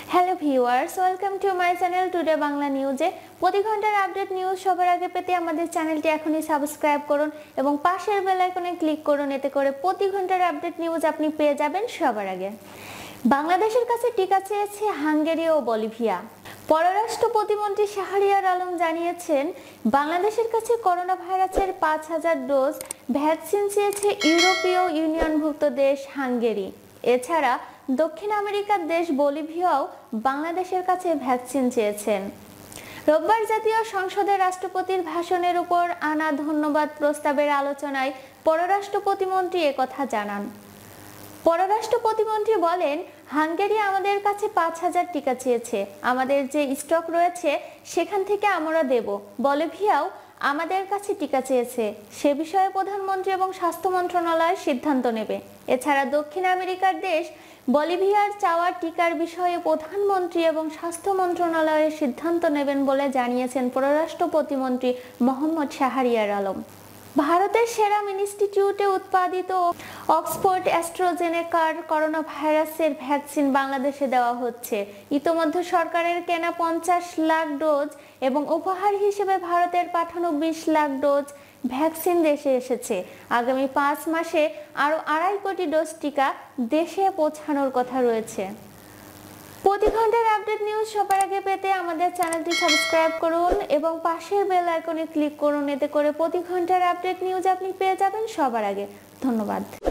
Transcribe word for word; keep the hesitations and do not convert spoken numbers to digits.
Hello viewers, welcome to my channel today Bangla নিউজে। প্রতি ঘন্টার আপডেট নিউজ সবার আগে পেতে আমাদের চ্যানেলটি এখনই সাবস্ক্রাইব করুন এবং পাশের বেল আইকনে ক্লিক করুন। এতে করে প্রতি ঘন্টার আপডেট নিউজ আপনি পেয়ে যাবেন সবার আগে। বাংলাদেশের কাছে টিকা চেয়েছে হাঙ্গেরি ও বলিভিয়া। পররাষ্ট্র প্রতিমন্ত্রী শাহরিয়ার আলম জানিয়েছেন, বাংলাদেশের কাছে করোনা ভাইরাসের পাঁচ হাজার ডোজ ভ্যাকসিন চেয়েছে ইউরোপীয় ইউনিয়নভুক্ত দেশ হাঙ্গেরি। এছাড়া দক্ষিণ আমেরিকার দেশ বলিভিয়াও বাংলাদেশের কাছে ভ্যাকসিন চেয়েছেন। রোববার জাতীয় সংসদে রাষ্ট্রপতির ভাষণের উপর আনা ধন্যবাদ প্রস্তাবের আলোচনায় পররাষ্ট্র প্রতিমন্ত্রী একথা জানান। পররাষ্ট্র প্রতিমন্ত্রী বলেন, হাঙ্গেরি আমাদের কাছে পাঁচ হাজার টিকা চেয়েছে। আমাদের যে স্টক রয়েছে সেখান থেকে আমরা দেব। বলিভিয়াও আমাদের কাছে টিকা চেয়েছে। সে বিষয়ে প্রধানমন্ত্রী এবং স্বাস্থ্য মন্ত্রণালয় সিদ্ধান্ত নেবে। এছাড়া দক্ষিণ আমেরিকার দেশ বলিভিয়ার চাওয়া টিকার বিষয়ে প্রধানমন্ত্রী এবং স্বাস্থ্য মন্ত্রণালয়ের সিদ্ধান্ত নেবেন বলে জানিয়েছেন পররাষ্ট্র প্রতিমন্ত্রী মোহাম্মদ শাহরিয়ার আলম। ভারতের সেরাম ইনস্টিটিউটে উৎপাদিত অক্সফোর্ড অ্যাস্ট্রাজেনেকার করোনা ভাইরাসের ভ্যাকসিন বাংলাদেশে দেওয়া হচ্ছে। ইতোমধ্যে সরকারের কেনা পঞ্চাশ লাখ ডোজ এবং উপহার হিসেবে ভারতের পাঠানো বিশ লাখ ডোজ ভ্যাকসিন দেশে এসেছে। আগামী পাঁচ মাসে আরও আড়াই কোটি ডোজ টিকা দেশে পৌঁছানোর কথা রয়েছে। প্রতি ঘন্টার আপডেট নিউজ সবার আগে পেতে আমাদের চ্যানেলটি সাবস্ক্রাইব করুন এবং পাশের বেল আইকনে ক্লিক করুন। এতে করে প্রতি ঘন্টার আপডেট নিউজ আপনি পেয়ে যাবেন সবার আগে। ধন্যবাদ।